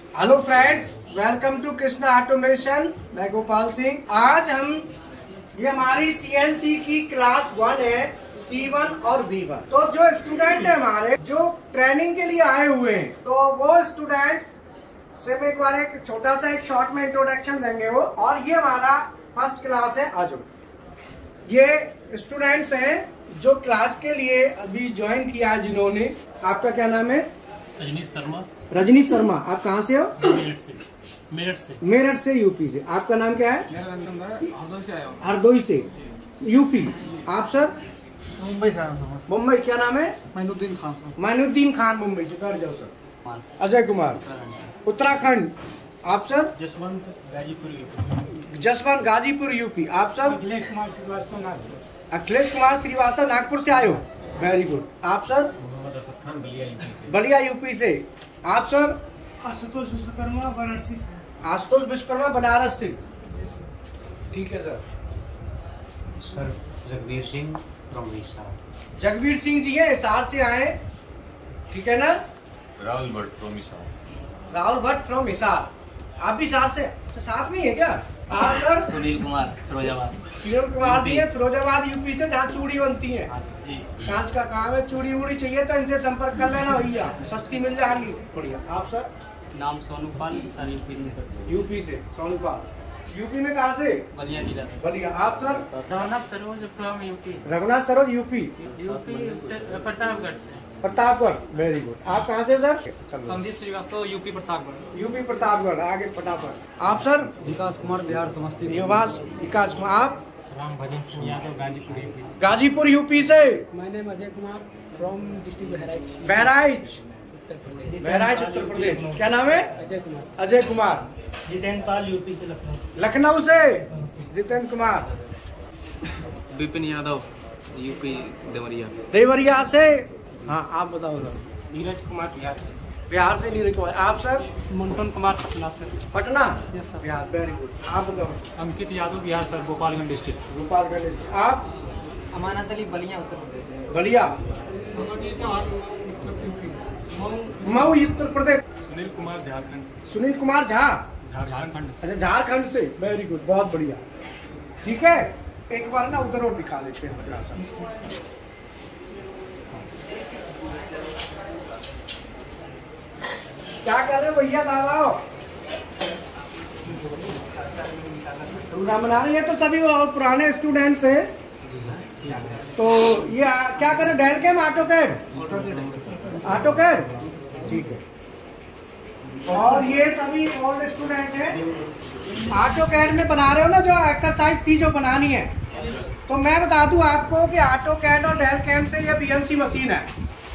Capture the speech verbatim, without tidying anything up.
Hello friends, welcome to Krishna automation. मैं गोपाल सिंह। आज हम ये हमारी सीएनसी की क्लास वन है, सी वन और वी वन। तो जो स्टूडेंट है हमारे जो ट्रेनिंग के लिए आए हुए हैं, तो वो स्टूडेंट से मैं एक बार एक छोटा सा एक शॉर्ट में इंट्रोडक्शन देंगे वो। और ये हमारा फर्स्ट क्लास है। आजो ये स्टूडेंट्स हैं जो क्लास के लिए अभी ज्वाइन किया है जिन्होंने। आपका क्या नाम है? रजनीश शर्मा। रजनीश शर्मा। आप कहाँ से हो? मेरठ से। मेरठ से मेरठ से यूपी से। आपका नाम क्या है? हरदोई से आया हूँ। हरदोई से यूपी। आप सर? मुंबई से आया हूँ। मुंबई। क्या नाम है? मैनुद्दीन खान सर। मैनुद्दीन खान मुंबई से। कर जाओ सर। अजय कुमार उत्तराखंड। आप sir? Jaswant Ghazipur UP. Jaswant Ghazipur UP. आप सर? अखिलेश कुमार श्रीवास्तव नागपुर। अखिलेश कुमार श्रीवास्तव नागपुर से आए हो। Very good. आप सर? बलिया यूपी से। आप सर? आशुतोष विश्वकर्मा वाराणसी से। आशुतोष विश्वकर्मा बनारस से। ठीक है sir. Sir Jagveer Singh from Hisar. Jagveer Singh ji है, हिसार से आए। ठीक है ना? राहुल भट्ट फ्रॉम हिसार। राहुल भट्ट फ्रॉम हिसार। आप भी हिसार से? अच्छा, साथ में ही है क्या? आप सर? सुनील कुमार फिरोजाबाद। सुनील कुमार जी है फिरोजाबाद यूपी से, जहाँ चूड़ी बनती है। कांच का काम है। चूड़ी वूड़ी चाहिए तो इनसे संपर्क कर लेना भैया, सस्ती मिल जाएंगी। बढ़िया। आप सर? नाम सोनू पाल, सर यूपी से। यूपी से सोनू पाल। यूपी में कहाँ से? बलिया जिला से। बलिया। आप sir? Raghunath Saroj from UP. Raghunath Saroj UP. UP Pratapgarh से। प्रतापगढ़। Very good. आप कहाँ से sir? Sandeep Srivastava UP Pratapgarh. UP Pratapgarh. आगे फटाफट। आप सर? विकास कुमार बिहार समस्तीपुर। निवास विकास कुमार। आप? राम भजन सिंह यादव गाजीपुर यूपी से। गाजीपुर यूपी से। मैंने अजय कुमार फ्रॉम डिस्ट्रिक्ट बहराइच। बहराइच। उत्तर प्रदेश। बहराइच उत्तर प्रदेश। क्या नाम है? अजय कुमार। अजय कुमार। जितेंद्र पाल यूपी से लखनऊ। लखनऊ से। जितेंद्र कुमार। विपिन यादव यूपी देवरिया। देवरिया से। हाँ, आप बताओ सर। नीरज कुमार बिहार से। बिहार से नीरज कुमार। आप सर? मंटन कुमार पटना से। Patna. Yes sir. Bihar. Very good. आप बताओ। Ankit Yadav Bihar sir, Gopalganj district. Gopalganj district. आप? अमानत अली बलिया उत्तर प्रदेश। बलिया। मऊ उत्तर प्रदेश। सुनील कुमार झारखंड से। सुनील कुमार झा। झारखंड अच्छा, झारखंड से। वेरी गुड, बहुत बढ़िया। ठीक है, एक बार ना उधर और दिखा देते हैं थोड़ा सा। क्या कर रहे हो भैया? दादा प्रोग्राम बना रहे हैं। तो सभी और पुराने स्टूडेंट्स हैं। तो ये आ, क्या कर रहे हो? Delcam, AutoCAD? AutoCAD. ठीक है। और ये सभी ओल्ड स्टूडेंट हैं। ऑटो कैड में बना रहे हो ना, जो एक्सरसाइज थी जो बनानी है। तो मैं बता दूं आपको कि ऑटो कैड और डेल कैम से ये बीएमसी मशीन है।